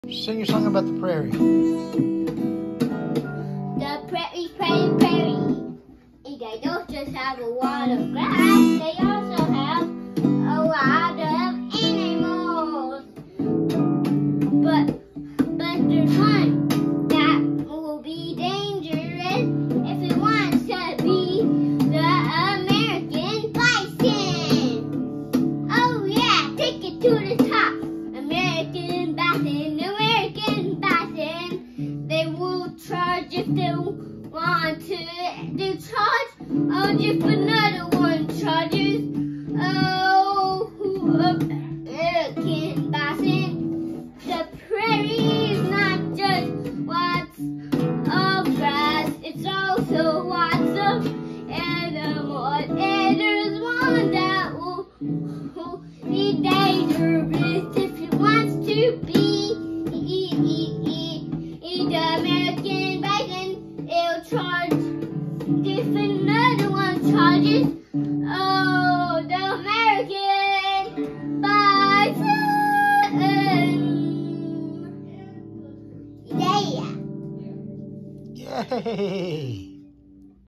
Sing a song about the prairie. The prairie, prairie, prairie. They don't just have a lot of grass, they also have a lot of animals. But there's one that will be dangerous if it wants to be the American bison. Oh yeah, take it to the top. American bison, American bison. They will charge if they want to. They charge. Oh, just another one charges. Oh, American bison. The prairie is not just lots of grass. It's also lots of animals. And there's one that will be dangerous if it wants to be the American bison. It'll charge if another one charges. Oh, the American bison. Yeah. Yay!